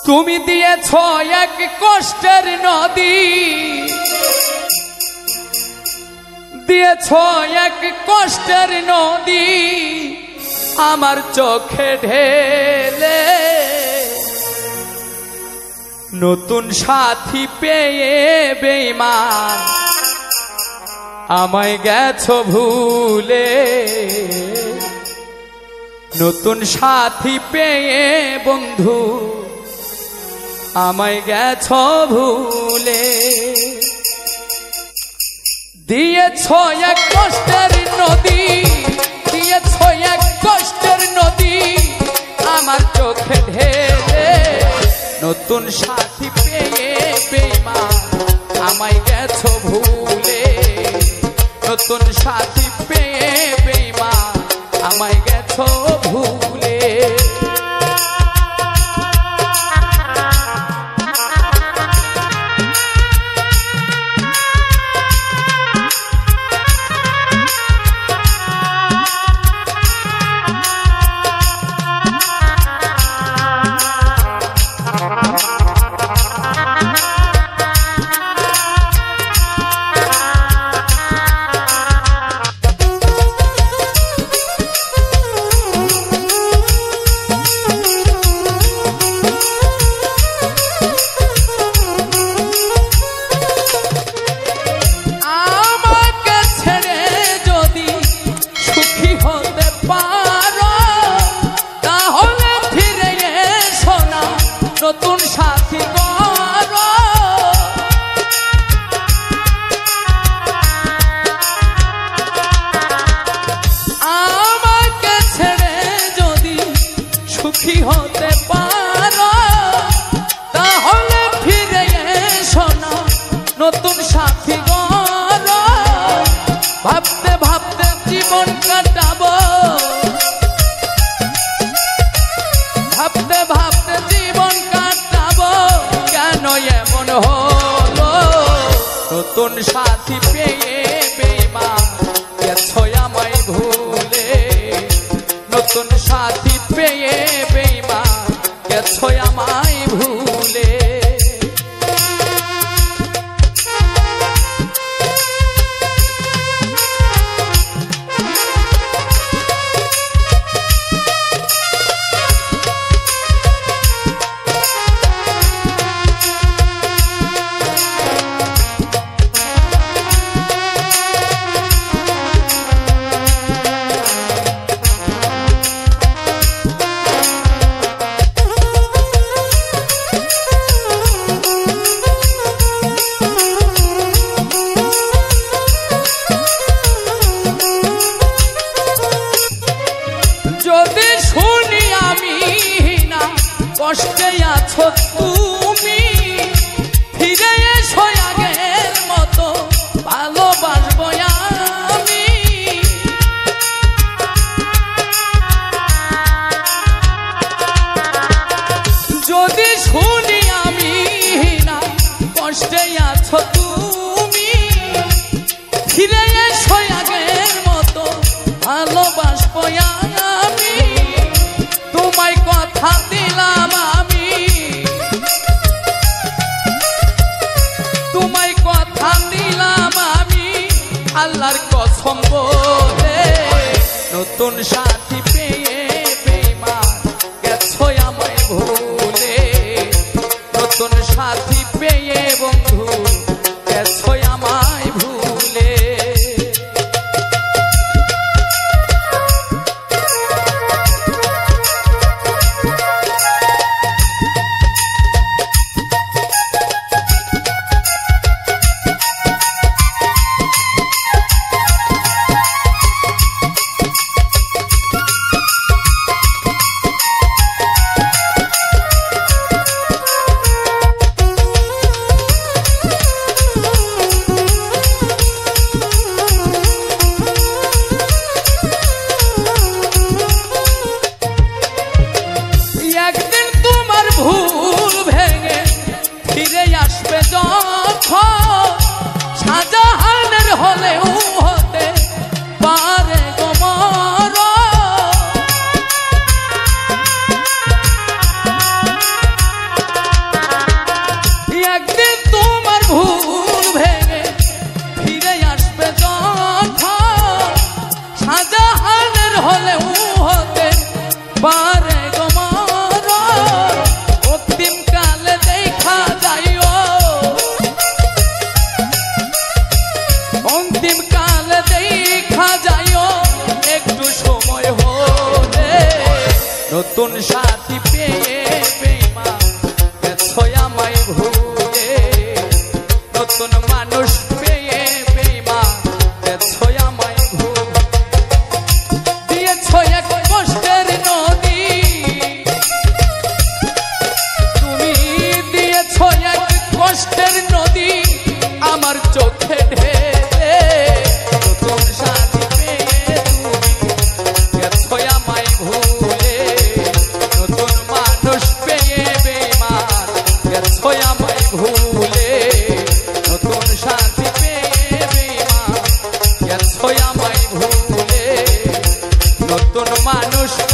তুমি দিয়েছ এক কষ্টের নদী, দিয়েছ এক কষ্টের নদী আমার চোখে ঢেলে। নতুন সাথী পেয়ে বেঈমান আমায় গেছো ভুলে। নতুন সাথী পেয়ে বন্ধু আমায় গেছো ভুলে। দিয়েছ এক কষ্টের নদী, দিয়েছ এক কষ্টের নদী আমার চোখে ঢেলে। নতুন সাথী পেয়ে বেঈমান আমায় গেছো ভুলে। নতুন সাথী পেয়ে বেঈমান আমায় গেছো ভুলে। নতুন সাথী করো, আমাকে ছেড়ে যদি সুখী হতে পারো তাহলে ফিরে এসো না, নতুন সাথী করো। ভাবতে ভাবতে জীবন কাটাবো, ভাবতে ভাবতে জীবন কাটাবো, কেন এমন হলো? নতুন সাথী পেয়ে বেঈমান গেছো আমায় ভুলে। নতুন সাথী পেয়ে বেঈমান গেছো আমায় ভুলে। যদি শুনি আমি না কষ্টে আছো তুমি, ফিরে এসো আগের মতো ভালোবাসবো আমি। যদি শুনি আমি না কষ্টে আছো তুমি, ফিরে এসো আগের মতো ভালোবাসবো আমি। তোমায় কথা দিলাম আমি, তোমায় কথা দিলাম আমি আল্লাহর কসম বলে। নতুন সাথী পেয়ে বেঈমান গেছো আমায় ভুলে। নতুন সাথী পেয়ে বন্ধু গেছো আমায় ভুলে। নতুন সাথী পেয়ে বেঈমান গেছো আমায় ভুলে নতুন মানুষ পেয়ে বেঈমান গেছো আমায় ভুলে দিয়েছো এক কষ্টের নদী তুমি দিয়েছো এক কষ্টের নদী আমার চোখে ঢেলে নতুন সাথী পেয়ে তুমি গেছো আমায় ভুলে নতুন মানুষ পেয়ে বেঈমান গেছো আমায় ভুলে নতুন সাথী পেয়ে বেঈমান গেছো আমায় ভুলে নতুন মানুষ